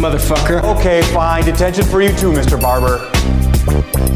motherfucker. Okay, fine. Detention for you too, Mr. Barber.